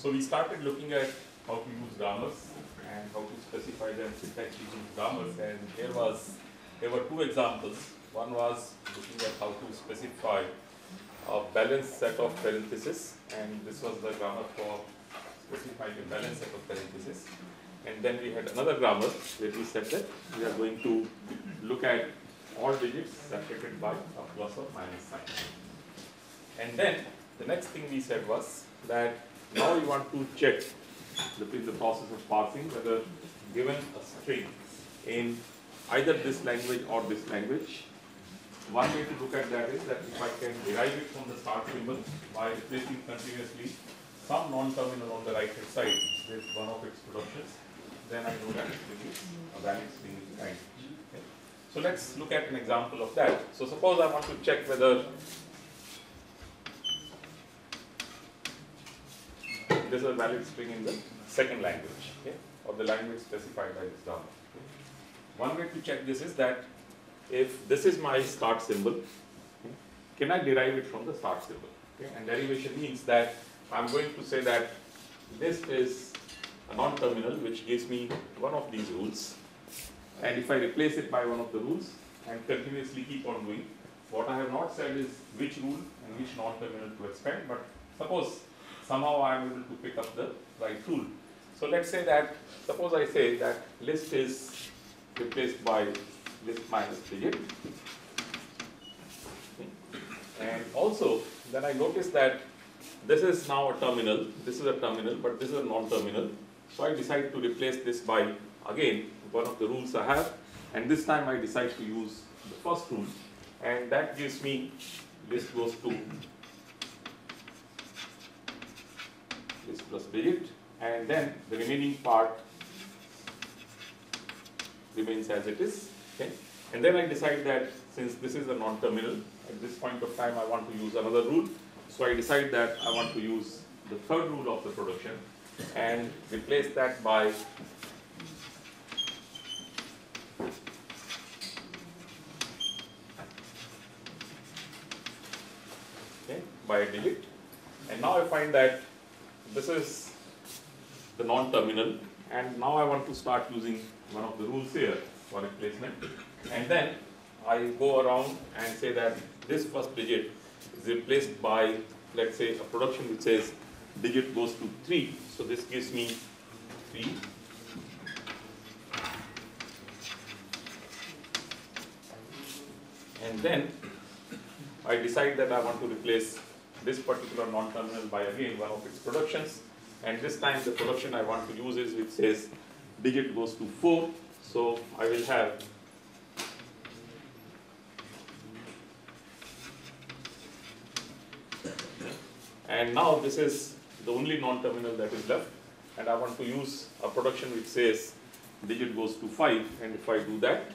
So we started looking at how to use grammars and how to specify them syntax using grammars, and there were two examples. One was looking at how to specify a balanced set of parentheses, and this was the grammar for specifying a balanced set of parentheses. And then we had another grammar where we said that we are going to look at all digits separated by a plus or minus sign. And then the next thing we said was that now we want to check the process of parsing whether given a string in either this language or this language, one way to look at that is that if I can derive it from the start symbol by replacing continuously some non-terminal on the right hand side with one of its productions, then I know that it is a valid string in language. Okay. So let's look at an example of that. So suppose I want to check whether this is a valid string in the second language, okay, or the language specified by this grammar. Okay. One way to check this is that if this is my start symbol, okay, can I derive it from the start symbol? Okay. And derivation means that I'm going to say that this is a non-terminal which gives me one of these rules, and if I replace it by one of the rules and continuously keep on doing, what I have not said is which rule and which non-terminal to expand, but suppose somehow I am able to pick up the right rule. So let's say that, suppose I say that list is replaced by list minus digit. Okay. And also, then I notice that this is now a terminal, this is a terminal, but this is a non-terminal. So I decide to replace this by, again, one of the rules I have, and this time I decide to use the first rule, and that gives me list goes to list plus digit, and then the remaining part remains as it is. Okay? And then I decide that since this is a non-terminal, at this point of time I want to use another rule. So I decide that I want to use the third rule of the production and replace that by a digit. And now I find that this is the non-terminal, and now I want to start using one of the rules here for replacement. And then I go around and say that this first digit is replaced by, let's say, a production which says digit goes to 3. So this gives me 3. And then I decide that I want to replace this particular non-terminal by again one of its productions. And this time the production I want to use is which says digit goes to 4. So I will have and now this is the only non-terminal that is left, and I want to use a production which says digit goes to 5, and if I do that,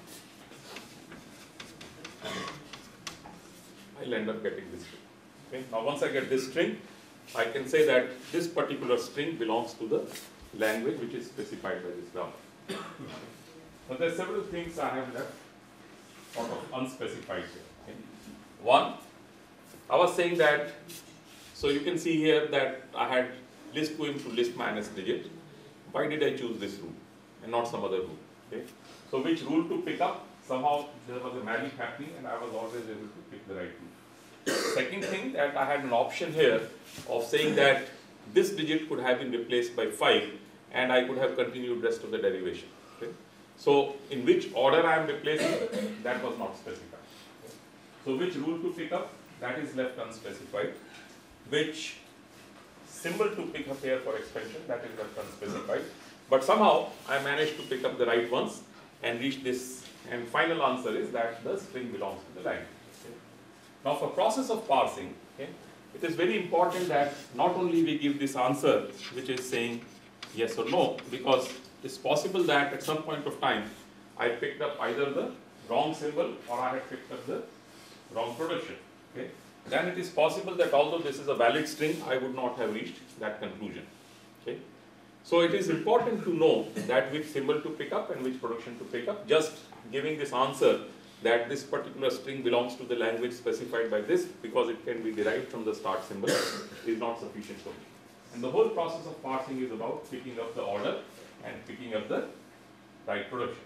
I'll end up getting this string. Okay. Now once I get this string, I can say that this particular string belongs to the language which is specified by this grammar. But there are several things I have left sort of unspecified here. Okay. One, I was saying that, so you can see here that I had list going to list minus digit. Why did I choose this rule and not some other rule? Okay. So which rule to pick up? Somehow there was a magic happening and I was always able to pick the right rule. Second thing, that I had an option here of saying that this digit could have been replaced by 5 and I could have continued rest of the derivation. Okay. So in which order I am replacing, that was not specified. Okay. So which rule to pick up, that is left unspecified. Which symbol to pick up here for expansion, that is left unspecified. But somehow I managed to pick up the right ones and reach this, and final answer is that the string belongs to the language. Okay. Now for process of parsing, okay, it is very important that not only we give this answer which is saying yes or no, because it's possible that at some point of time I picked up either the wrong symbol or I had picked up the wrong production. Okay. Then it is possible that although this is a valid string, I would not have reached that conclusion. Okay. So it is important to know that which symbol to pick up and which production to pick up. Just giving this answer that this particular string belongs to the language specified by this because it can be derived from the start symbol is not sufficient for me. And the whole process of parsing is about picking up the order and picking up the right production.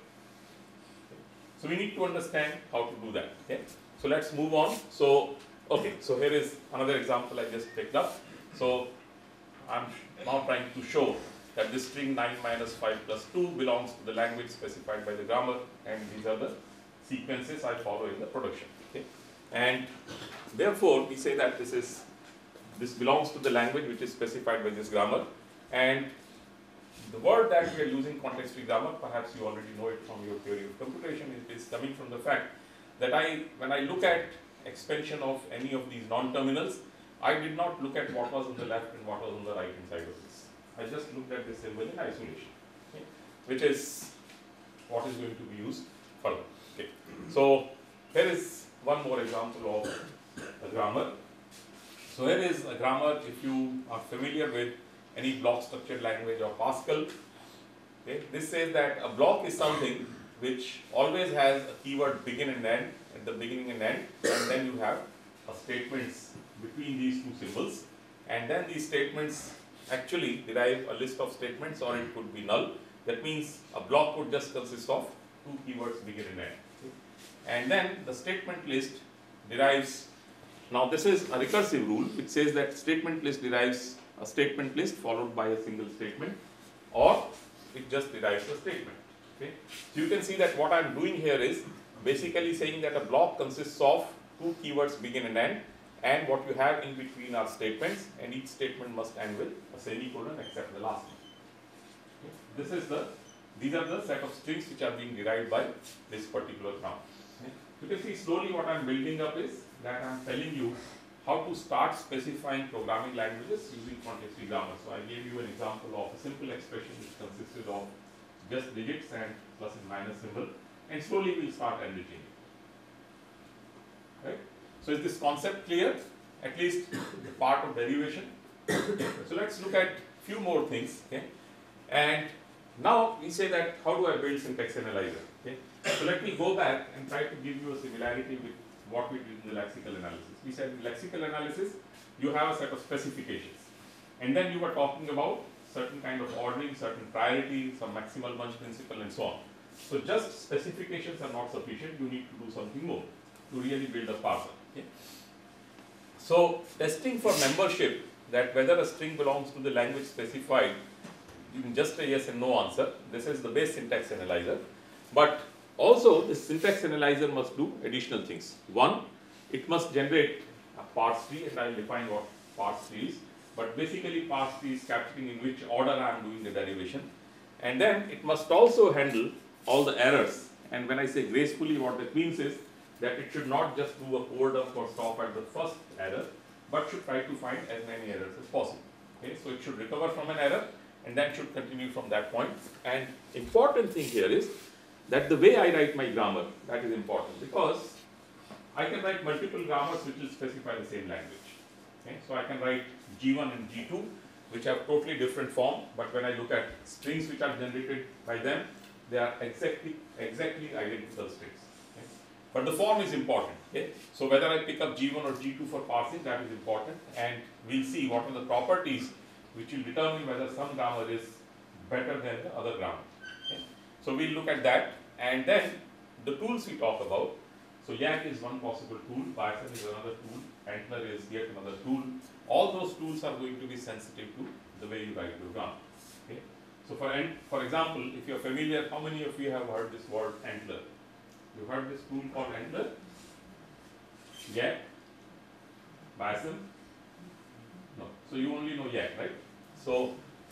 So we need to understand how to do that. Okay. So let's move on. So so here is another example I just picked up. So I'm now trying to show that this string 9 minus 5 plus 2 belongs to the language specified by the grammar, and these are the sequences I follow in the production. Okay. And therefore we say that this belongs to the language which is specified by this grammar, and the word that we are using, context-free grammar, perhaps you already know it from your theory of computation, is coming from the fact that when I look at expansion of any of these non-terminals, I did not look at what was on the left and what was on the right hand side of this. I just looked at this symbol in isolation, okay, which is what is going to be used further. Okay. So here is one more example of a grammar. So here is a grammar, if you are familiar with any block structured language or Pascal. Okay, this says that a block is something which always has a keyword begin and end at the beginning and end, and then you have statements between these two symbols, and then these statements actually derive a list of statements, or it could be null. That means a block would just consist of two keywords begin and end. Okay. And then the statement list derives, now this is a recursive rule which says that statement list derives a statement list followed by a single statement, or it just derives a statement. Okay. So you can see that what I am doing here is basically saying that a block consists of two keywords begin and end, and what you have in between are statements, and each statement must end with a semicolon except the last one. Okay. These are the set of strings which are being derived by this particular grammar. Okay. You can see slowly what I am building up is that I am telling you how to start specifying programming languages using context-free grammar. So I gave you an example of a simple expression which consisted of just digits and plus and minus symbol, and slowly we'll start enriching it. Right? So is this concept clear? At least the part of derivation. So let's look at few more things. Okay? And now we say that how do I build syntax analyzer? Okay? So let me go back and try to give you a similarity with what we did in the lexical analysis. We said in lexical analysis you have a set of specifications, and then you were talking about certain kind of ordering, certain priority, some maximal bunch principle, and so on. So just specifications are not sufficient, you need to do something more to really build a parser. Okay? So testing for membership, that whether a string belongs to the language specified, in just a yes and no answer, this is the base syntax analyzer. But also this syntax analyzer must do additional things. One, it must generate a parse tree, and I will define what parse tree is. But basically parse tree is capturing in which order I am doing the derivation. And then it must also handle all the errors. And when I say gracefully, what that means is that it should not just do a core dump or stop at the first error, but should try to find as many errors as possible. Okay? So it should recover from an error and then should continue from that point. And important thing here is that the way I write my grammar, that is important, because I can write multiple grammars which will specify the same language. Okay? So I can write G1 and G2 which have totally different form, but when I look at strings which are generated by them, they are exactly identical strings. Okay? But the form is important. Okay? So whether I pick up G1 or G2 for parsing, that is important, and we'll see what are the properties which will determine whether some grammar is better than the other grammar. Okay? So we'll look at that, and then the tools we talk about. So Yak is one possible tool, Bison is another tool, Antler is yet another tool. All those tools are going to be sensitive to the way you write your grammar. Okay? So for example, if you are familiar, how many of you have heard this word Antler? You heard this tool called Antler? Yak? Bison? No. So you only know Yak, right? So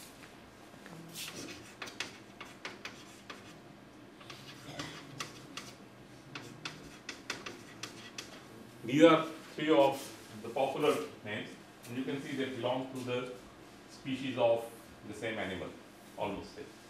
these are three of the popular names, and you can see they belong to the species of the same animal, almost.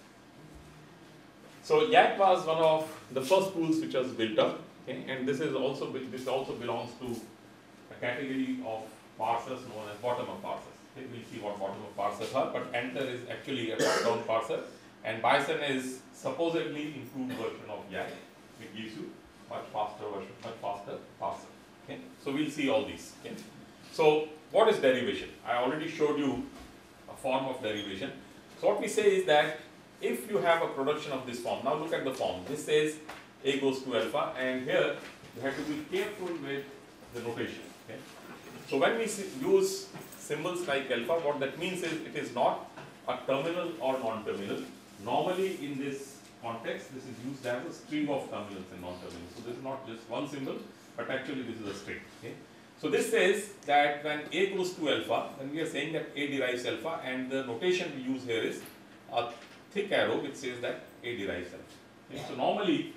So Yak was one of the first tools which was built up, okay? And this also belongs to a category of parsers known as bottom-up parsers. Okay? We'll see what bottom-up parsers are, but Antler is actually a top-down parser, and Bison is supposedly improved version of Yak. It gives you much faster parser. Okay? So we'll see all these. Okay? So what is derivation? I already showed you a form of derivation. So what we say is that if you have a production of this form, now look at the form. This says A goes to alpha, and here you have to be careful with the notation. Okay? So when we use symbols like alpha, what that means is it is not a terminal or non-terminal. Normally in this context, this is used as a string of terminals and non-terminals. So this is not just one symbol, but actually this is a string. Okay? So this says that when A goes to alpha, then we are saying that A derives alpha, and the notation we use here is a thick arrow which says that A derives alpha. Okay? So normally,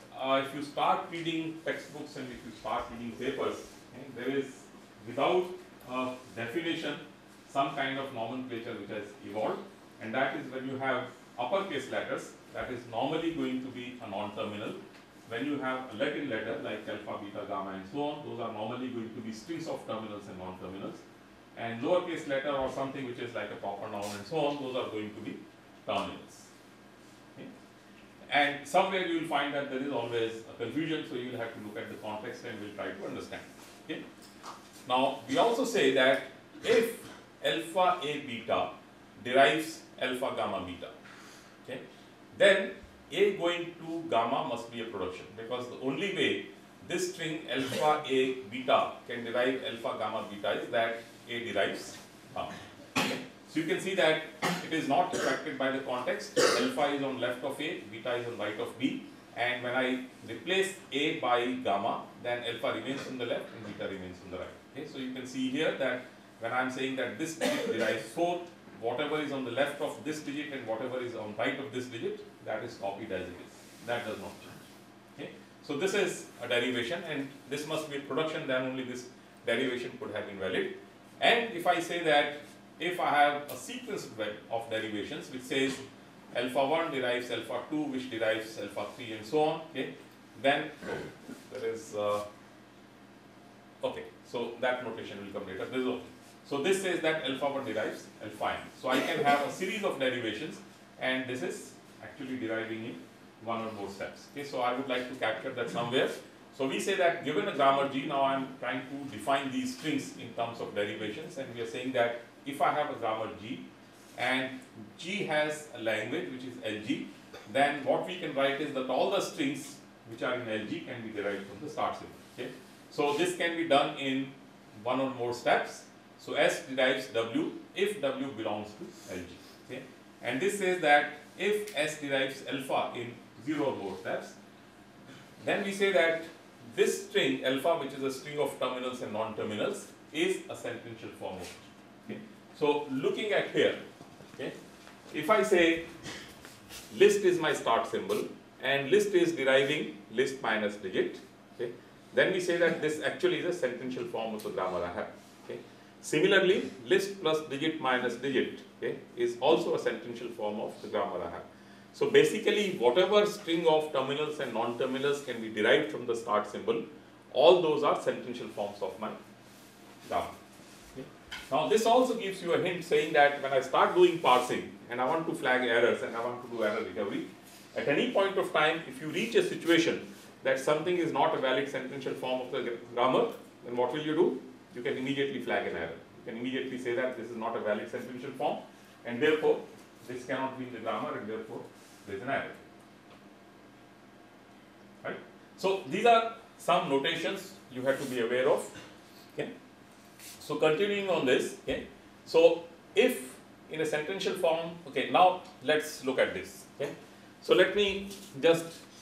if you start reading textbooks and if you start reading papers, okay, there is, without a definition, some kind of nomenclature which has evolved, and that is when you have uppercase letters, that is normally going to be a non-terminal. When you have a Latin letter like alpha, beta, gamma and so on, those are normally going to be strings of terminals and non-terminals. And lowercase letter or something which is like a proper noun and so on, those are going to be terminals. Okay? And somewhere you will find that there is always a confusion, so you will have to look at the context and we'll try to understand. Okay? Now, we also say that if alpha A beta derives alpha gamma beta, okay, then A going to gamma must be a production, because the only way this string alpha A beta can derive alpha gamma beta is that A derives gamma. Okay. So you can see that it is not affected by the context. Alpha is on left of A, beta is on right of B, and when I replace A by gamma, then alpha remains on the left and beta remains on the right. Okay. So you can see here that when I am saying that this digit derives 4, whatever is on the left of this digit and whatever is on right of this digit, that is copied as it is. That does not change. Okay? So this is a derivation, and this must be a production, then only this derivation could have been valid. And if I say that if I have a sequence of derivations which says alpha 1 derives alpha 2, which derives alpha 3 and so on, okay, then there is, okay, so that notation will come later. This is okay. So this says that alpha 1 derives alpha n. So I can have a series of derivations, and this is actually deriving in one or more steps. Okay, so I would like to capture that somewhere. So we say that given a grammar G, now I am trying to define these strings in terms of derivations, and we are saying that if I have a grammar G and G has a language which is LG, then what we can write is that all the strings which are in LG can be derived from the start symbol. Okay, so this can be done in one or more steps. So S derives W if W belongs to LG. Okay? And this says that if S derives alpha in 0 or more steps, then we say that this string alpha, which is a string of terminals and non-terminals, is a sentential form of G. Okay? So looking at here, okay, if I say list is my start symbol and list is deriving list minus digit, okay, then we say that this actually is a sentential form of the grammar I have. Okay? Similarly, list plus digit minus digit, okay, is also a sentential form of the grammar I have. So basically, whatever string of terminals and non-terminals can be derived from the start symbol, all those are sentential forms of my grammar. Okay. Now this also gives you a hint saying that when I start doing parsing and I want to flag errors and I want to do error recovery, at any point of time, if you reach a situation that something is not a valid sentential form of the grammar, then what will you do? You can immediately flag an error. You can immediately say that this is not a valid sentential form, and therefore this cannot be in the grammar, and therefore there is an error. Right? So these are some notations you have to be aware of. Okay. So continuing on this, okay. So if in a sentential form, okay, now let's look at this. Okay. So let me just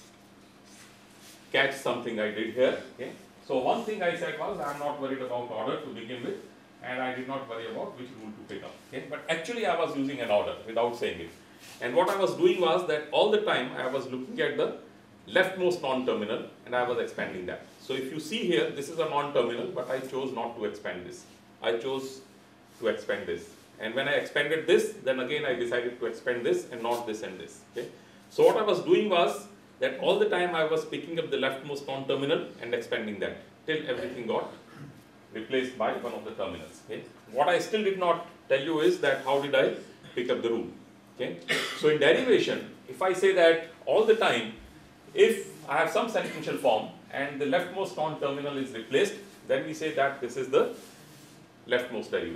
catch something I did here. Okay. So one thing I said was I am not worried about order to begin with, and I did not worry about which rule to pick up. Okay. But actually I was using an order without saying it. And what I was doing was that all the time I was looking at the leftmost non-terminal and I was expanding that. So if you see here, this is a non-terminal, but I chose not to expand this. I chose to expand this. And when I expanded this, then again I decided to expand this and not this and this. Okay. So what I was doing was that all the time I was picking up the leftmost non-terminal and expanding that till everything got replaced by one of the terminals. Okay. What I still did not tell you is that how did I pick up the rule. Okay. So in derivation, if I say that all the time, if I have some sentential form and the leftmost non-terminal is replaced, then we say that this is the leftmost derivation.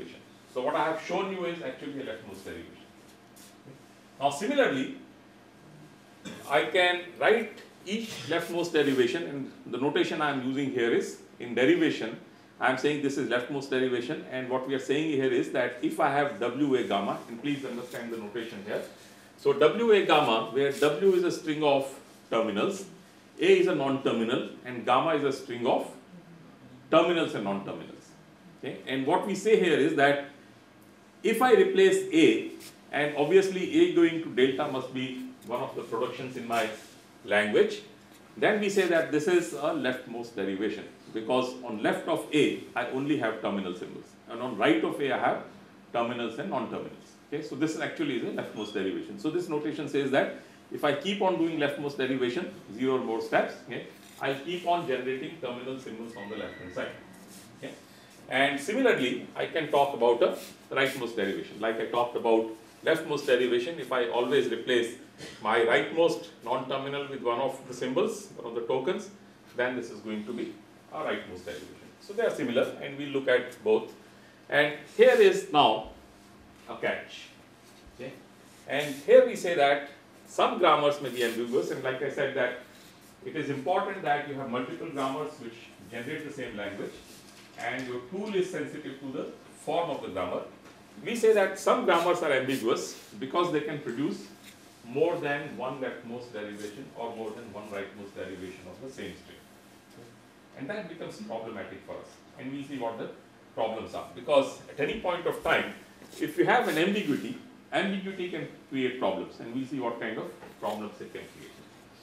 So what I have shown you is actually a leftmost derivation. Now similarly, I can write each leftmost derivation, and the notation I am using here is in derivation. I am saying this is leftmost derivation, and what we are saying here is that if I have WA gamma, and please understand the notation here. So WA gamma, where W is a string of terminals, A is a non-terminal, and gamma is a string of terminals and non-terminals. Okay? And what we say here is that if I replace A, and obviously A going to delta must be one of the productions in my language, then we say that this is a leftmost derivation, because on left of A I only have terminal symbols, and on right of A I have terminals and non-terminals. Okay, so this actually is a leftmost derivation. So this notation says that if I keep on doing leftmost derivation, 0 or more steps, okay, I keep on generating terminal symbols on the left hand side. Okay. And similarly, I can talk about a rightmost derivation. Like I talked about leftmost derivation, if I always replace my rightmost non-terminal with one of the symbols, one of the tokens, then this is going to be a rightmost derivation. So they are similar, and we'll look at both. And here is now a catch. Okay. And here we say that some grammars may be ambiguous, and like I said that it is important that you have multiple grammars which generate the same language, and your tool is sensitive to the form of the grammar. We say that some grammars are ambiguous because they can produce more than one leftmost derivation or more than one rightmost derivation of the same string. And that becomes problematic for us. And we'll see what the problems are. Because at any point of time, if you have an ambiguity, ambiguity can create problems. And we'll see what kind of problems it can create.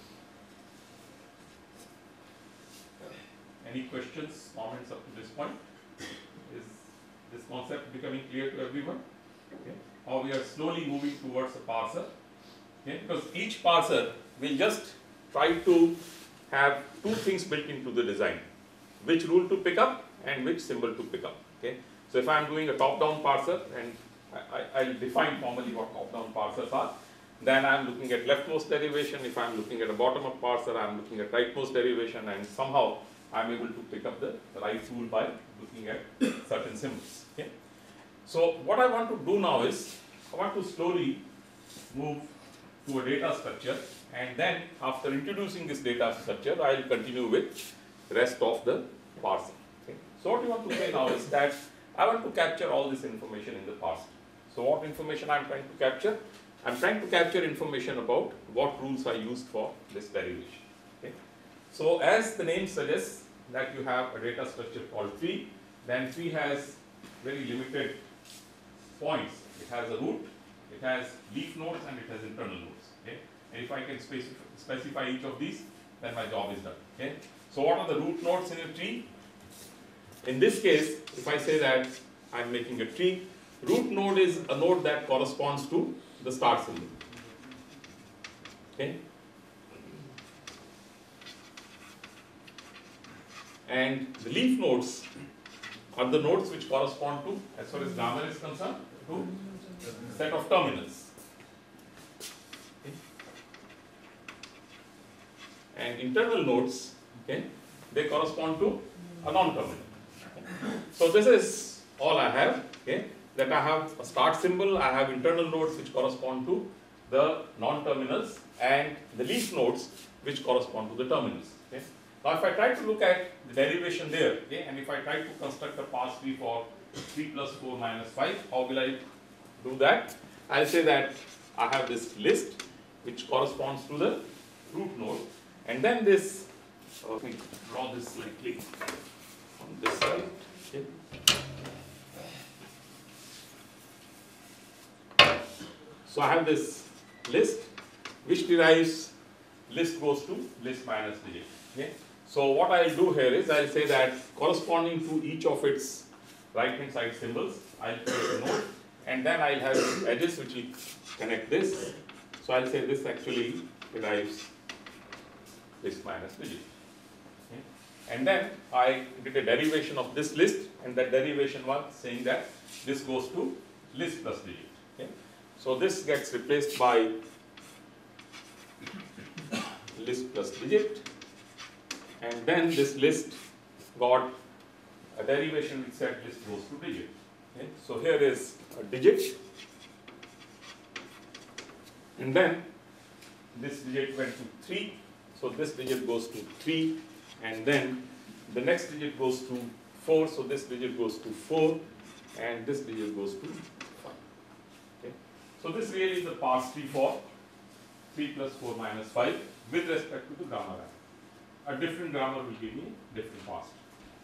Any questions, comments up to this point? Is this concept becoming clear to everyone? Okay. Or we are slowly moving towards a parser. Okay. Because each parser will just try to have two things built into the design. Which rule to pick up and which symbol to pick up. Okay. So if I am doing a top-down parser, and I'll define formally what top-down parsers are, then I am looking at leftmost derivation. If I am looking at a bottom-up parser, I am looking at rightmost derivation, and somehow I am able to pick up the right rule by looking at certain symbols. Okay. So what I want to do now is, I want to slowly move to a data structure, and then after introducing this data structure, I will continue with the rest of the parsing. Okay. So what you want to say now is that I want to capture all this information in the parser. So what information I am trying to capture? I am trying to capture information about what rules I used for this derivation. Okay. So as the name suggests that you have a data structure called tree, then tree has very limited points. It has a root, it has leaf nodes, and it has internal nodes. Okay. And if I can specify each of these, then my job is done. Okay. So what are the root nodes in a tree? In this case, if I say that I am making a tree, root node is a node that corresponds to the start symbol. Okay. And the leaf nodes are the nodes which correspond to, as far as grammar is concerned, to a set of terminals. Okay. And internal nodes, okay, they correspond to a non-terminal. So this is all I have. Okay, that I have a start symbol, I have internal nodes which correspond to the non-terminals, and the leaf nodes which correspond to the terminals. Okay. Now if I try to look at the derivation there, okay, and if I try to construct a parse tree for 3 plus 4 minus 5, how will I do that? I'll say that I have this list which corresponds to the root node, and then this, let me draw this slightly on this side. Okay. So I have this list which derives list goes to list minus digit. Okay. So what I'll do here is I'll say that corresponding to each of its right hand side symbols, I'll create a node, and then I'll have edges which will connect this. So I'll say this actually derives list minus digit. Okay. And then I did a derivation of this list, and that derivation was saying that this goes to list plus digit. Okay. So this gets replaced by list plus digit, and then this list got a derivation which said list goes to digit. Okay. So here is a digit, and then this digit went to 3, so this digit goes to 3, and then the next digit goes to 4, so this digit goes to 4, and this digit goes to 5. Okay. So this really is the parse tree for 3 plus 4 minus 5 with respect to the grammar rank. A different grammar will give me different parse tree.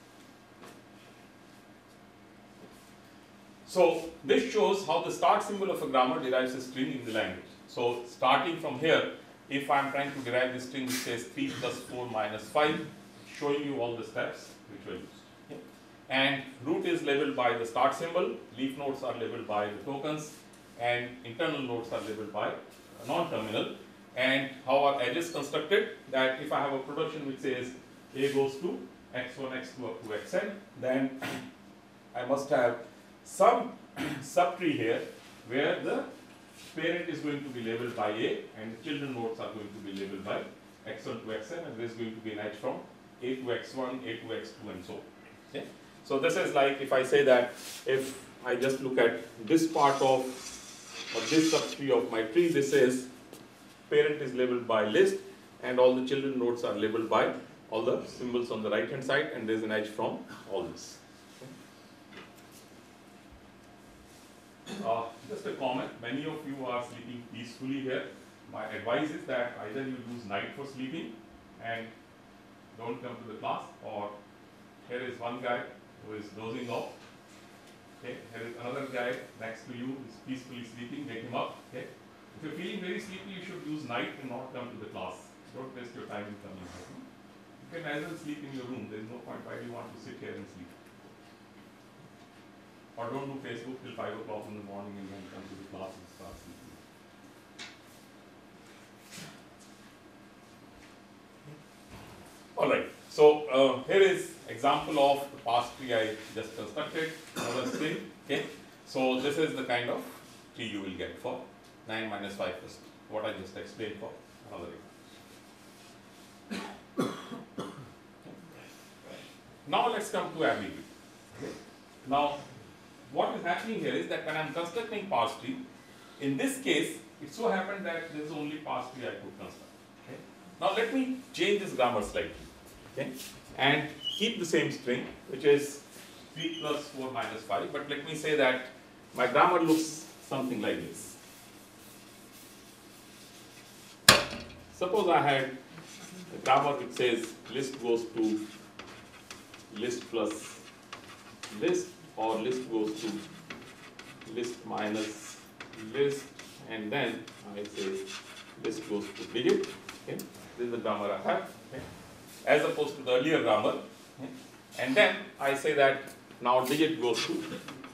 So this shows how the start symbol of a grammar derives a string in the language. So starting from here, if I am trying to derive this string which says 3 plus 4 minus 5, showing you all the steps which were used. Okay. And root is labeled by the start symbol, leaf nodes are labeled by the tokens, and internal nodes are labeled by non-terminal. And how are edges constructed? That if I have a production which says A goes to x1, x2 up to xn, then I must have some subtree here where the parent is going to be labeled by A and the children nodes are going to be labeled by x1 to xn, and there is going to be an edge from A to x1, A to x2 and so on. Okay? So this is like if I say that if I just look at this part of or this subtree of my tree, this is parent is labeled by list and all the children nodes are labeled by all the symbols on the right hand side, and there is an edge from all this. Just a comment, many of you are sleeping peacefully here. My advice is that either you use night for sleeping and don't come to the class, or here is one guy who is dozing off. Okay, here is another guy next to you who is peacefully sleeping, wake him up. Okay. If you're feeling very sleepy, you should use night and not come to the class. Don't waste your time in coming here. You can as well sleep in your room. There is no point why do you want to sit here and sleep. Or don't do Facebook till 5 o'clock in the morning and then come to the class and start sleeping. Alright, so here is example of the parse tree I just constructed, another string. Okay, so this is the kind of tree you will get for 9 minus 5 plus what I just explained for another example. Now let's come to ambiguity. Okay. Now, what is happening here is that when I am constructing parse tree, in this case, it so happened that this is only parse tree I could construct. Okay. Now let me change this grammar slightly, okay, and keep the same string, which is 3 plus 4 minus 5, but let me say that my grammar looks something like this. Suppose I had a grammar which says list goes to list plus list, or list goes to list minus list, and then I say list goes to digit. Okay. This is the grammar I have, okay, as opposed to the earlier grammar. Okay. And then I say that now digit goes to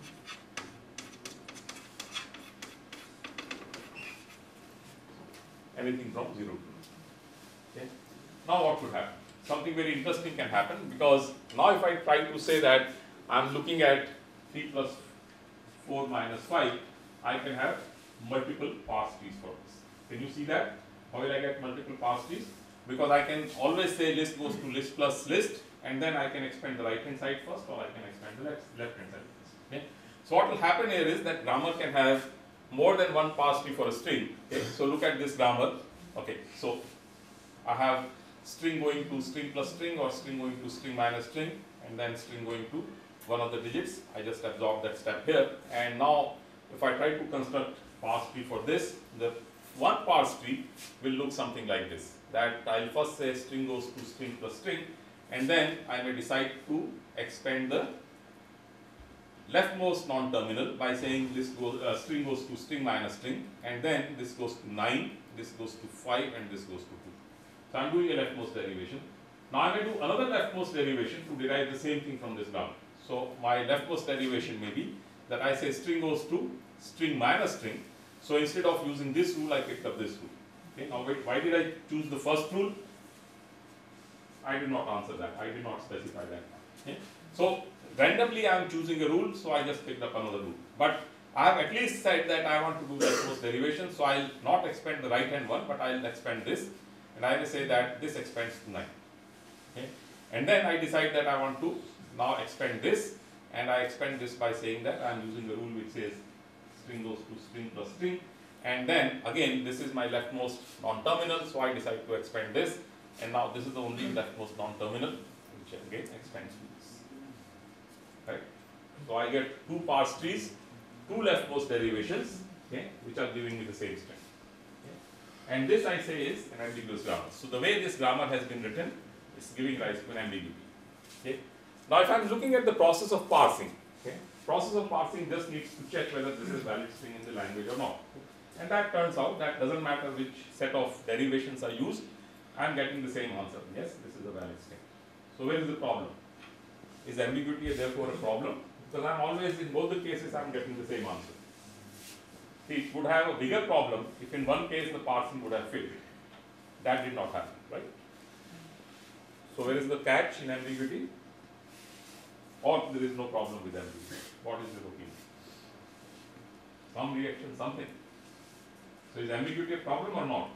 anything from 0 to 2. Okay. Now what could happen? Something very interesting can happen, because now if I try to say that I am looking at 3 plus 4 minus 5, I can have multiple parse trees for this. Can you see that? How will I get multiple parse trees? Because I can always say list goes to list plus list, and then I can expand the right hand side first, or I can expand the left hand side first. Okay? So what will happen here is that grammar can have more than one parse tree for a string. Okay? So look at this grammar. Okay, so I have string going to string plus string, or string going to string minus string, and then string going to one of the digits. I just absorb that step here, and now if I try to construct parse tree for this, the one parse tree will look something like this. That I'll first say string goes to string plus string, and then I may decide to expand the leftmost non-terminal by saying this goes, string goes to string minus string, and then this goes to 9, this goes to 5, and this goes to 2. So I am doing a leftmost derivation. Now I may do another leftmost derivation to derive the same thing from this grammar. So my leftmost derivation may be that I say string goes to string minus string. So instead of using this rule, I picked up this rule. Okay. Now wait, why did I choose the first rule? I did not answer that. I did not specify that. Okay. So randomly I am choosing a rule, so I just picked up another rule. But I have at least said that I want to do leftmost derivation, so I will not expand the right hand one, but I will expand this, and I will say that this expands to 9. Okay. And then I decide that I want to now expand this, and I expand this by saying that I am using a rule which says string goes to string plus string, and then again this is my leftmost non-terminal, so I decide to expand this, and now this is the only leftmost non-terminal, which again expands to this. Right? So I get two parse trees, two leftmost derivations, okay, which are giving me the same string. Okay? And this I say is an ambiguous grammar. So the way this grammar has been written is giving rise to an ambiguity. Okay? Now if I am looking at the process of parsing, okay, process of parsing just needs to check whether this is valid string in the language or not. And that turns out that doesn't matter which set of derivations are used, I am getting the same answer. Yes, this is a valid string. So where is the problem? Is ambiguity therefore a problem? Because I am always, in both the cases, I am getting the same answer. See, it would have a bigger problem if in one case the parsing would have failed. That did not happen, right? So where is the catch in ambiguity? Or there is no problem with ambiguity? What is your opinion? Some reaction, something. So is ambiguity a problem or not?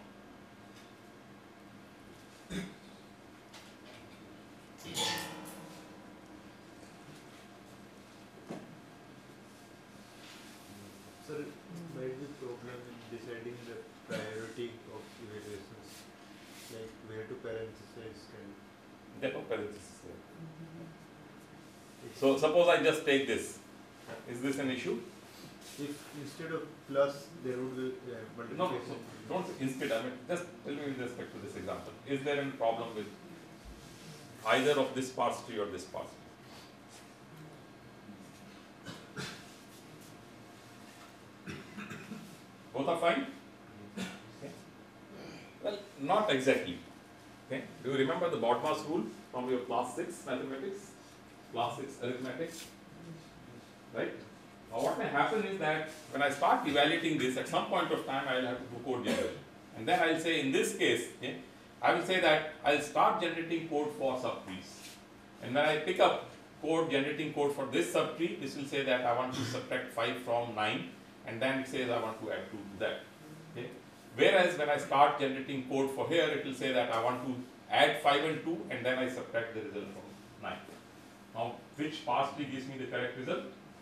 Sir, it might be problem in deciding the priority of evaluations, like where to parenthesize and... There are no parentheses there. So suppose I just take this. Is this an issue? If instead of plus there would be multiplication. No, so don't say instead. I mean, just tell me with respect to this example. Is there any problem with either of this parse tree or this parse tree? Both are fine? Okay. Well, not exactly. Okay. Do you remember the BODMAS rule from your class 6 mathematics? Class 6 arithmetic? Right? Now what may happen is that when I start evaluating this, at some point of time I will have to do code generation. And then I will say in this case, okay, I will say that I will start generating code for subtrees. And when I pick up code, generating code for this subtree, this will say that I want to subtract 5 from 9, and then it says I want to add 2 to that. Okay. Whereas when I start generating code for here, it will say that I want to add 5 and 2, and then I subtract the result from 9. Now, which parse tree gives me the correct result?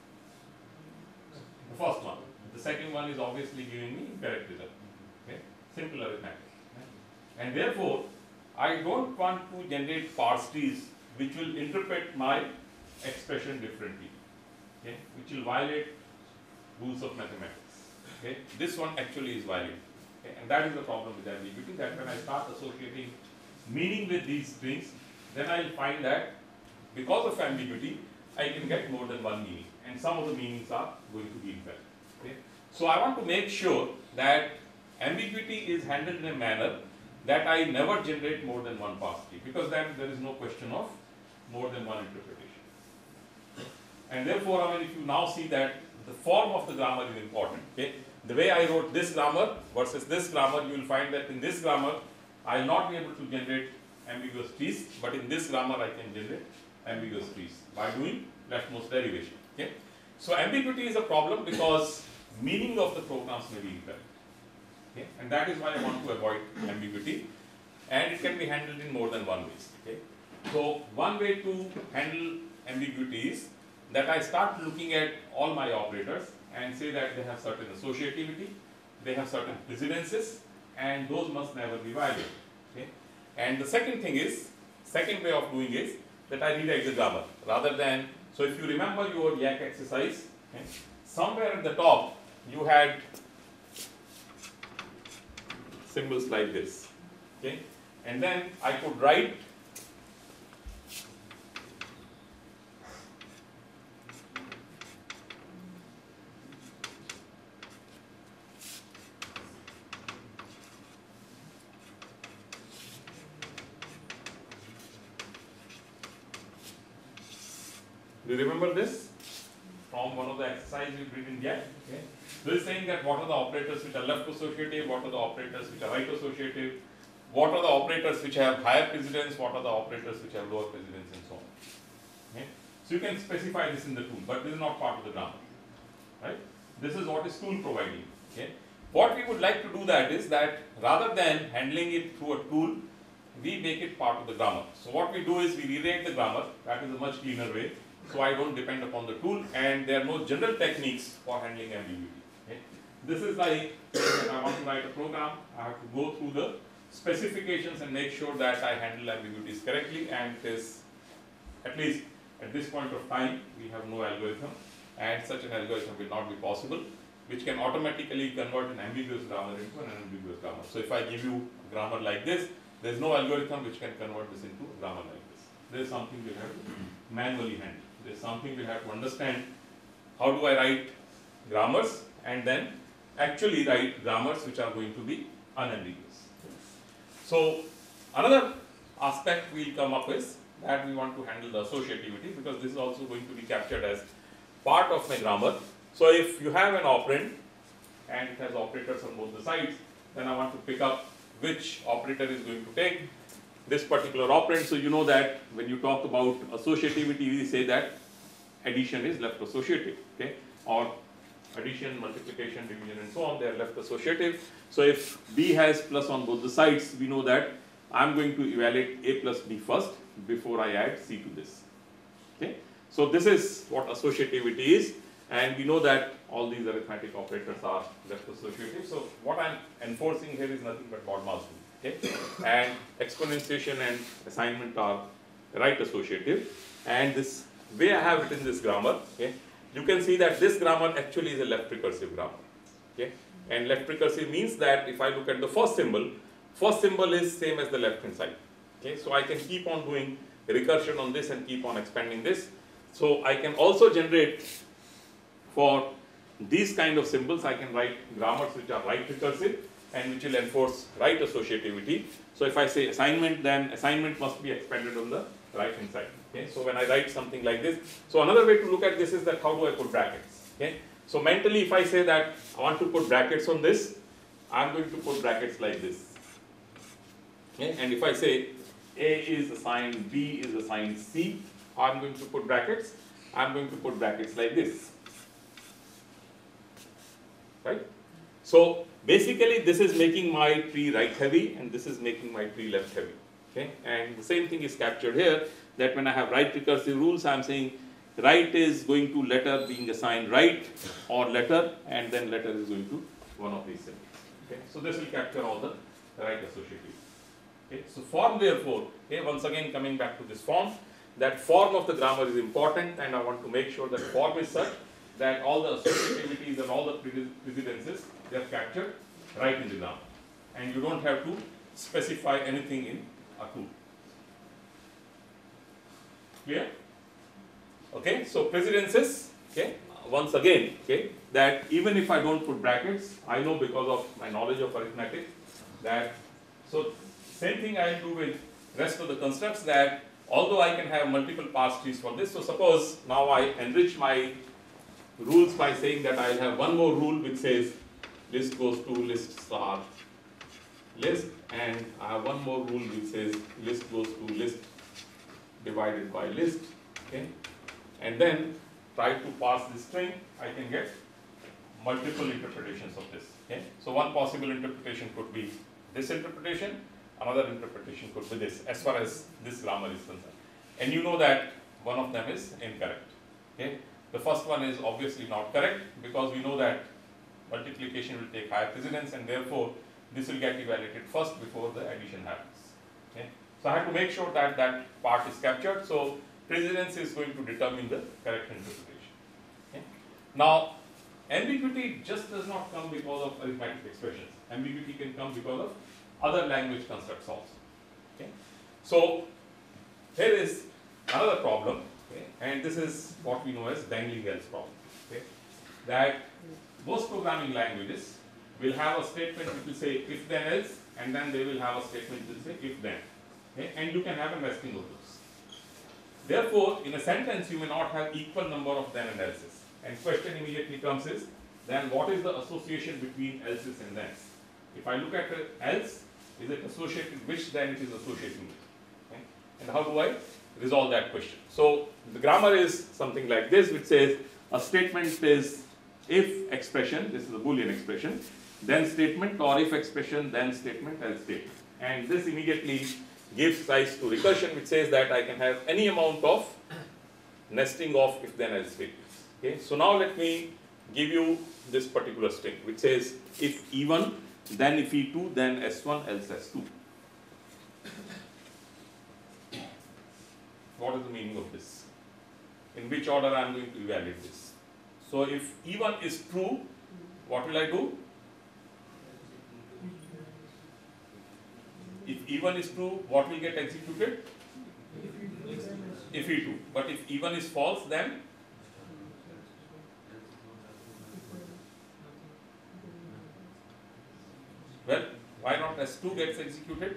The first one. The second one is obviously giving me correct result. Okay? Simple arithmetic. Okay? And therefore, I don't want to generate parse trees which will interpret my expression differently, okay? Which will violate rules of mathematics. Okay? This one actually is valid. Okay? And that is the problem with ambiguity, that when I start associating meaning with these strings, then I will find that because of ambiguity, I can get more than one meaning, and some of the meanings are going to be invalid. Okay? So I want to make sure that ambiguity is handled in a manner that I never generate more than one parse tree, because then there is no question of more than one interpretation. And therefore, I mean, if you now see that the form of the grammar is important. Okay? The way I wrote this grammar versus this grammar, you will find that in this grammar, I will not be able to generate ambiguous trees, but in this grammar, I can generate ambiguous trees by doing leftmost derivation. Okay? So ambiguity is a problem because meaning of the programs may be incorrect. Okay? And that is why I want to avoid ambiguity, and it can be handled in more than one ways. Okay? So one way to handle ambiguity is that I start looking at all my operators and say that they have certain associativity, they have certain precedences, and those must never be violated. Okay? And the second thing is, second way of doing is that I rewrite the grammar rather than, so if you remember your YAC exercise, okay, somewhere at the top you had symbols like this, okay, and then I could write do you remember this from one of the exercises you did in YAC? Okay. This is saying that what are the operators which are left associative, what are the operators which are right associative, what are the operators which have higher precedence, what are the operators which have lower precedence, and so on. Okay. So you can specify this in the tool, but this is not part of the grammar. Right? This is what is tool providing. Okay. What we would like to do that is that rather than handling it through a tool, we make it part of the grammar. So what we do is we rewrite the grammar, that is a much cleaner way, so I don't depend upon the tool, and there are no general techniques for handling ambiguity. Okay? This is like when I want to write a program, I have to go through the specifications and make sure that I handle ambiguities correctly, and it is, at least at this point of time, we have no algorithm, and such an algorithm will not be possible, which can automatically convert an ambiguous grammar into an unambiguous grammar. So if I give you a grammar like this, there is no algorithm which can convert this into a grammar like this. There is something we have to manually handle. There is something we have to understand. How do I write grammars and then actually write grammars which are going to be unambiguous. So another aspect we'll come up with that we want to handle the associativity, because this is also going to be captured as part of my grammar. So if you have an operand and it has operators on both the sides, then I want to pick up which operator is going to take this particular operand. So you know that when you talk about associativity, we say that addition is left associative, okay? Or addition, multiplication, division and so on, they are left associative. So if B has plus on both the sides, we know that I'm going to evaluate A plus B first before I add C to this, okay? So this is what associativity is, and we know that all these arithmetic operators are left associative. So what I'm enforcing here is nothing but BODMAS rule, okay? And exponentiation and assignment are right associative, and this way I have written this grammar, okay? You can see that this grammar actually is a left recursive grammar, okay? And left recursive means that if I look at the first symbol is same as the left hand side, okay? So I can keep on doing recursion on this and keep on expanding this. So I can also generate for these kind of symbols, I can write grammars which are right recursive and which will enforce right associativity. So if I say assignment, then assignment must be expanded on the right hand side. Okay, so when I write something like this, so another way to look at this is that how do I put brackets? Okay, so mentally, if I say that I want to put brackets on this, I'm going to put brackets like this. Okay, and if I say A is assigned B is assigned C, I'm going to put brackets. I'm going to put brackets like this. Right? So basically, this is making my tree right heavy, and this is making my tree left heavy. Okay, and the same thing is captured here. That when I have right recursive rules, I'm saying right is going to letter being assigned right or letter, and then letter is going to one of these symbols. Okay, so this will capture all the right associativity. Okay, so form therefore, okay, once again coming back to this form, that form of the grammar is important, and I want to make sure that form is such that all the associativities and all the precedences, they are captured right in the grammar, and you don't have to specify anything in a tool. Clear? Okay, so precedences, okay, once again, okay, that even if I don't put brackets, I know because of my knowledge of arithmetic that, so same thing I will do with rest of the constructs, that although I can have multiple parse trees for this, so suppose now I enrich my rules by saying that I will have one more rule which says list goes to list star list, and I have one more rule which says list goes to list divided by list, okay, and then try to parse this string, I can get multiple interpretations of this, okay. So one possible interpretation could be this interpretation, another interpretation could be this, as far as this grammar is concerned, and you know that one of them is incorrect, okay. The first one is obviously not correct, because we know that multiplication will take higher precedence, and therefore this will get evaluated first before the addition happens, okay. So I have to make sure that that part is captured. So precedence is going to determine the correct interpretation. Okay. Now ambiguity just does not come because of arithmetic expressions. Ambiguity can come because of other language constructs also. Okay. So here is another problem, okay, and this is what we know as dangling else problem. Okay. That most programming languages will have a statement which will say if then else, and then they will have a statement which will say if then. Okay, and you can have a nesting of those. Therefore, in a sentence, you may not have equal number of then and else's. And question immediately comes is, then what is the association between else's and thens? If I look at else, is it associated which then it is associated with? Okay? And how do I resolve that question? So the grammar is something like this, which says a statement is if expression, this is a Boolean expression, then statement, or if expression, then statement, else statement. And this immediately gives rise to recursion, which says that I can have any amount of nesting of if then else statements. Okay, so now let me give you this particular string which says if E1 then if E2 then S1 else S2. What is the meaning of this? In which order I am going to evaluate this? So if E1 is true, what will I do? If E1 is true, what will get executed? If E2. But if E1 is false, then well, why not S2 gets executed?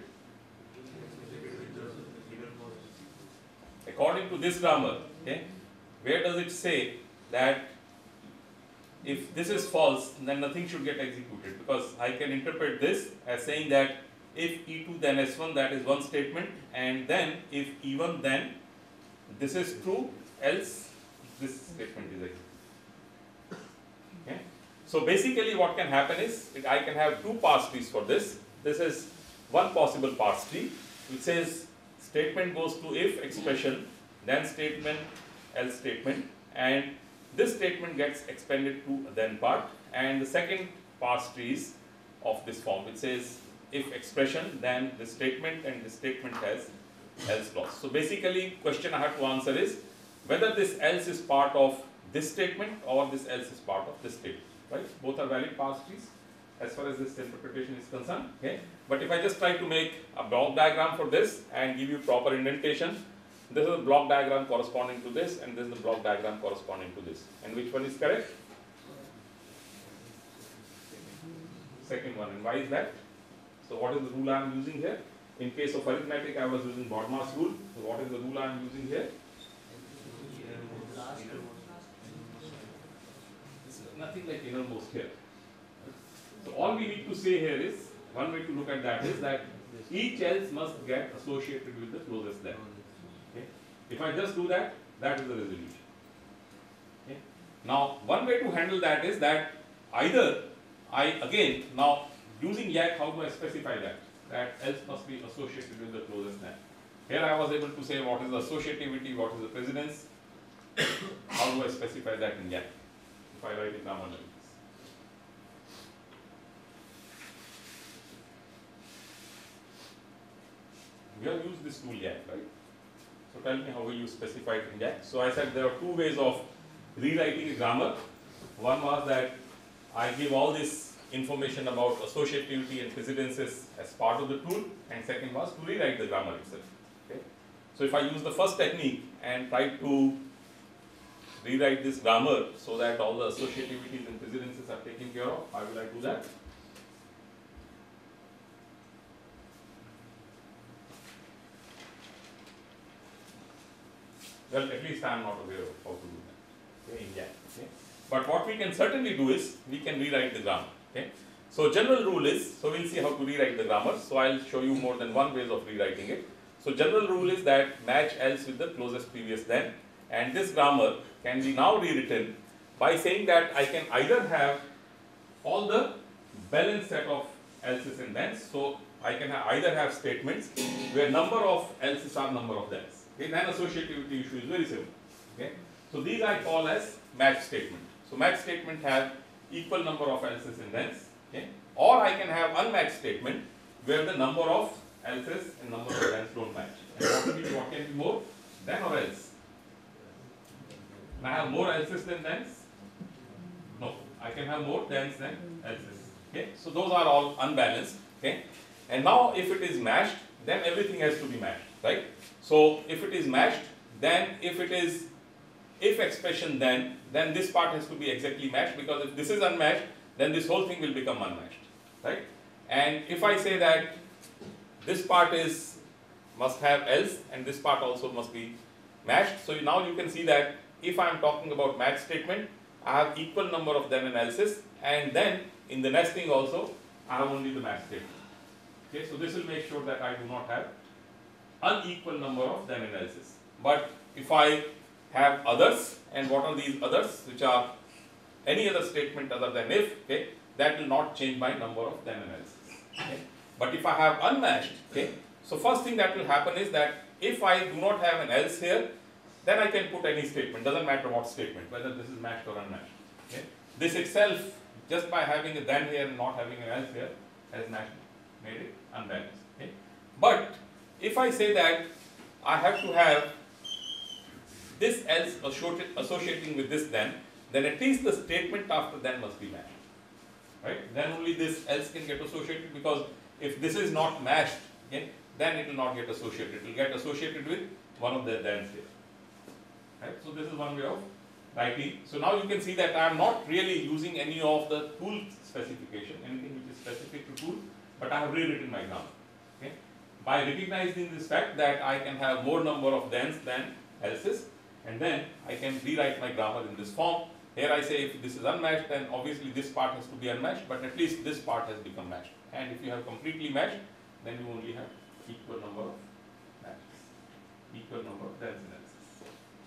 According to this grammar, okay, where does it say that if this is false, then nothing should get executed? Because I can interpret this as saying that if E2 then S1, that is one statement, and then if E1 then this is true, else this statement is executed. Okay. So basically what can happen is I can have two parse trees for this. This is one possible parse tree which says statement goes to if expression, then statement, else statement, and this statement gets expanded to then part, and the second parse tree is of this form which says if expression, then the statement, and the statement has else clause. So basically question I have to answer is whether this else is part of this statement or this else is part of this statement, right? Both are valid parse trees as far as this interpretation is concerned. Okay, but if I just try to make a block diagram for this and give you proper indentation, this is a block diagram corresponding to this, and this is the block diagram corresponding to this, and which one is correct? Second one. And why is that? So what is the rule I am using here? In case of arithmetic, I was using BODMAS rule. So what is the rule I am using here? It's nothing like innermost here. So all we need to say here is, one way to look at that is that each else must get associated with the closest then. Okay. If I just do that, that is the resolution. Okay. Now one way to handle that is that either now using YAC, how do I specify that? That else must be associated with the closest then. Here I was able to say what is the associativity, what is the precedence. How do I specify that in YAC? If I write it grammar like this. We have used this tool YAC, right? So tell me how will you specify it in YAC? So I said there are two ways of rewriting a grammar. One was that I give all this information about associativity and precedences as part of the tool, and second was to rewrite the grammar itself. Okay? So if I use the first technique and try to rewrite this grammar so that all the associativities and precedences are taken care of, how will I do that? Well, at least I am not aware of how to do that, okay, in YAC. Okay? But what we can certainly do is, we can rewrite the grammar. Okay? So general rule is, so we'll see how to rewrite the grammar. So I'll show you more than one ways of rewriting it. So general rule is that match else with the closest previous then, and this grammar can be now rewritten by saying that I can either have all the balanced set of elses and thens. So I can either have statements where number of elses are number of thens. Okay, then associativity issue is very simple. Okay, so these I call as match statement. So match statement have equal number of elses and thens. Okay, or I can have unmatched statement where the number of elses and number of thens don't match. And what can be more? Then or else? Can I have more elses than thens? No, I can have more thens than elses. Okay, so those are all unbalanced. Okay, and now if it is matched, then everything has to be matched, right? So if it is matched, then if it is if expression then this part has to be exactly matched, because if this is unmatched, then this whole thing will become unmatched, right? And if I say that this part is must have else and this part also must be matched, so now you can see that if I am talking about match statement, I have equal number of then and else's, and then in the nesting also I have only the match statement. Okay, so this will make sure that I do not have unequal number of then and else's. But if I have others, and what are these others, which are any other statement other than if, okay, that will not change my number of then and else's. Okay. But if I have unmatched, okay, so first thing that will happen is that if I do not have an else here, then I can put any statement, doesn't matter what statement, whether this is matched or unmatched. Okay? This itself, just by having a then here and not having an else here, has made it unbalanced. Okay? But if I say that I have to have this else associating with this then at least the statement after then must be matched. Right? Then only this else can get associated, because if this is not matched, okay, then it will not get associated. It will get associated with one of the thens here. Right? So this is one way of writing. So now you can see that I am not really using any of the tool specification, anything which is specific to tool, but I have rewritten my grammar. Okay? By recognizing this fact that I can have more number of thens than else's, and then I can rewrite my grammar in this form. Here I say if this is unmatched, then obviously this part has to be unmatched, but at least this part has become matched. And if you have completely matched, then you only have equal number of matches, equal number of thens and else's.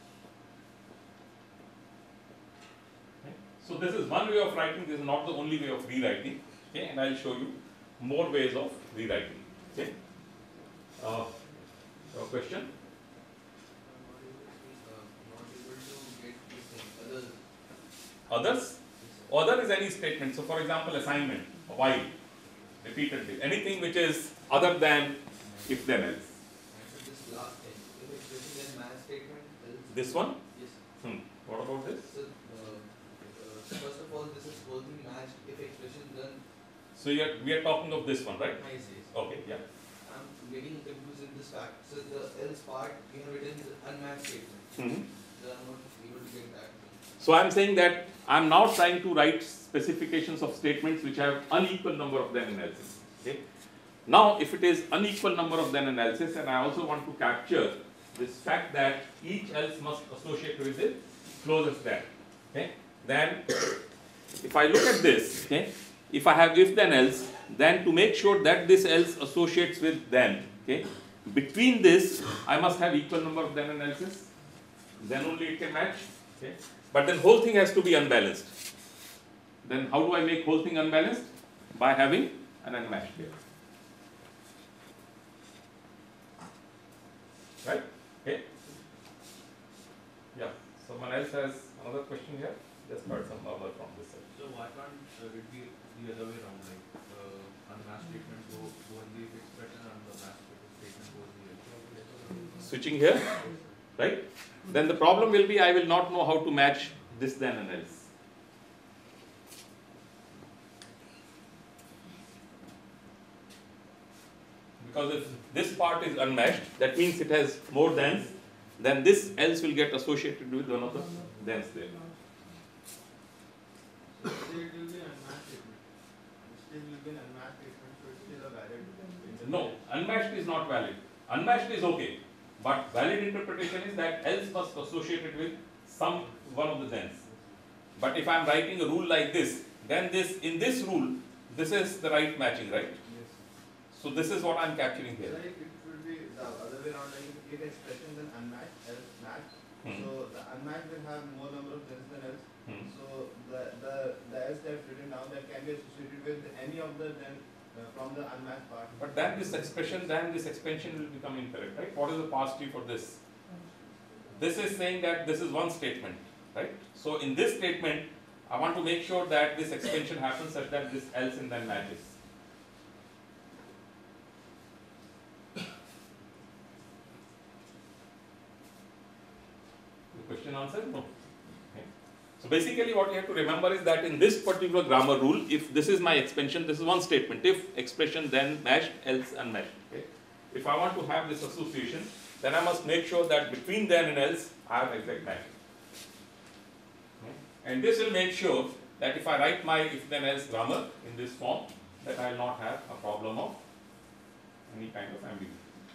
Okay. So this is one way of writing, this is not the only way of rewriting, okay, and I will show you more ways of rewriting. Okay. Your question? Others? Other is any statement. So for example, assignment, while, repeatedly, anything which is other than if then else. So this last thing, if expressing a match statement, else. This one? Yes. What about this? So, first of all, this is supposed to matched if expression then. So we are talking of this one, right? Yes, yes. Okay, yeah. I'm getting confused in this fact. So the else part, we have written the unmatched statement. So I'm not able to get that. So I am saying that I am now trying to write specifications of statements which have unequal number of then and else's. Okay. Now, if it is unequal number of then and else's, and I also want to capture this fact that each else must associate with the closest then. Okay. Then, if I look at this, okay, if I have if then else, then to make sure that this else associates with then, okay, between this I must have equal number of then and else's. Then only it can match. Okay. But then whole thing has to be unbalanced. Then how do I make whole thing unbalanced? By having an unmatched here. Right? Okay. Yeah. Someone else has another question here? Just heard some murmur from this side. So why can't it be the other way around, like unmatched statement go in the expression and the matched statement goes in the Switching here, right? Then the problem will be I will not know how to match this then and else. Because if this part is unmatched, that means it has more thens, then this else will get associated with one of the thens there. So still it will be unmatched statement. Still will be an unmatched statement, so it's still a valid. No, unmatched is not valid. Unmatched is okay, but valid interpretation is that else must associate it with some one of the thens. But if I am writing a rule like this, then this in this rule, this is the right matching, right? Yes. So this is what I am capturing So here. like it should be the other way around, like if expression then unmatched, else matched. So the unmatched will have more number of thens than else. So the else that's written down that can be associated with any of the then from the unmatched part. But then this expansion will become incorrect, right? What is the positive for this? This is saying that this is one statement, right? So in this statement, I want to make sure that this expansion happens such that this else and then matches. The question answered? No. Okay. So basically what you have to remember is that in this particular grammar rule, if this is my expansion, this is one statement. If expression then matched, else unmatched. Okay. If I want to have this association, then I must make sure that between then and else, I have exact matching. Okay. And this will make sure that if I write my if then else grammar in this form, that I will not have a problem of any kind of ambiguity.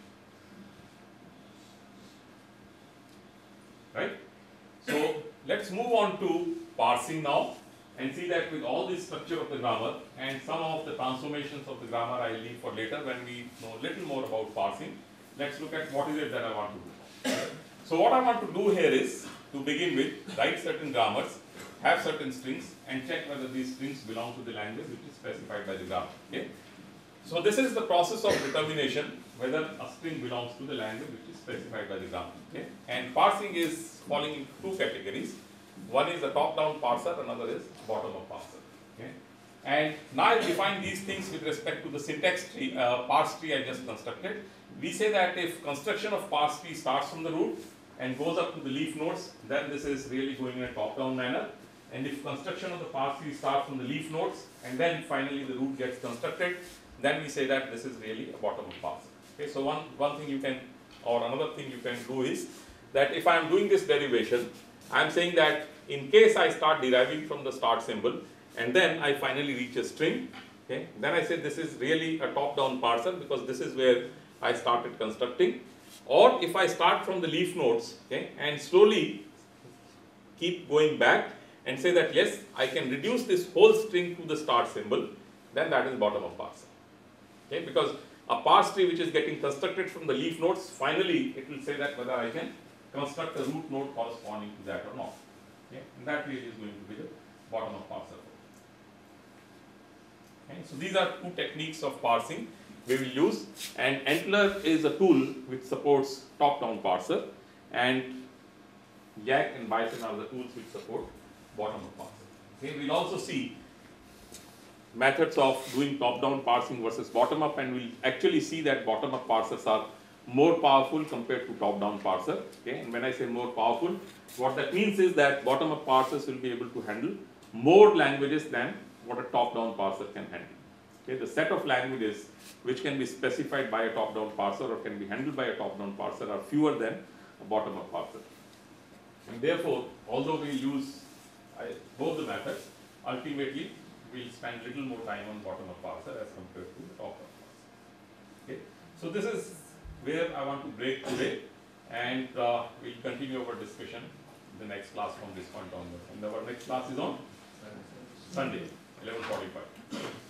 Right? So let's move on to parsing now and see that with all this structure of the grammar and some of the transformations of the grammar I will leave for later when we know a little more about parsing. Let's look at what is it that I want to do. So what I want to do here is to begin with write certain grammars, have certain strings and check whether these strings belong to the language which is specified by the grammar. Okay? So this is the process of determination whether a string belongs to the language which is specified by the grammar. Okay? And parsing is falling into two categories. One is a top-down parser, another is bottom-up parser. Okay? And now I define these things with respect to the syntax tree, parse tree I just constructed. We say that if construction of parse tree starts from the root and goes up to the leaf nodes, then this is really going in a top-down manner. And if construction of the parse tree starts from the leaf nodes and then finally the root gets constructed, then we say that this is really a bottom-up parser. Okay, so one thing you can, or another thing you can do is that if I am doing this derivation, I am saying that in case I start deriving from the start symbol and then I finally reach a string, okay, then I say this is really a top-down parser because this is where I started constructing. Or if I start from the leaf nodes, okay, and slowly keep going back and say that yes, I can reduce this whole string to the start symbol, then that is bottom-up parser. Okay, because a parse tree which is getting constructed from the leaf nodes, finally it will say that whether I can construct a root node corresponding to that or not. Okay, and that really is going to be the bottom-up parser. Okay, so these are two techniques of parsing we will use, and Antler is a tool which supports top-down parser, and Yak and Bison are the tools which support bottom-up parser. Okay, we'll also see methods of doing top-down parsing versus bottom-up, and we'll actually see that bottom-up parsers are more powerful compared to top-down parser. Okay, and when I say more powerful, what that means is that bottom-up parsers will be able to handle more languages than what a top-down parser can handle. Okay, the set of languages which can be specified by a top-down parser or can be handled by a top-down parser are fewer than a bottom-up parser. And therefore, although we use both the methods, ultimately we'll spend little more time on bottom-up parser as compared to the top-down parser. Okay, so this is where I want to break today, and we'll continue our discussion in the next class from this point onwards. And our next class is on Sunday, 11:45.